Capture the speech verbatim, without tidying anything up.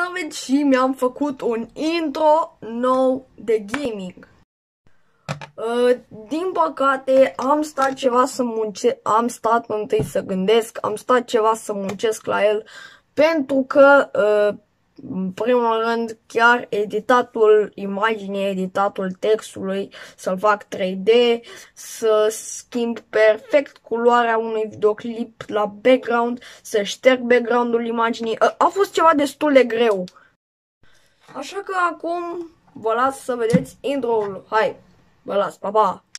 David și mi-am făcut un intro nou de gaming. Uh, din păcate am stat ceva să muncesc, am stat întâi să gândesc, am stat ceva să muncesc la el, pentru că uh, în primul rând chiar editatul imaginii, editatul textului, să-l fac trei D, să schimb perfect culoarea unui videoclip la background, să șterg background-ul imaginii, a, a fost ceva destul de greu. Așa că acum vă las să vedeți intro-ul. Hai, vă las, pa, pa!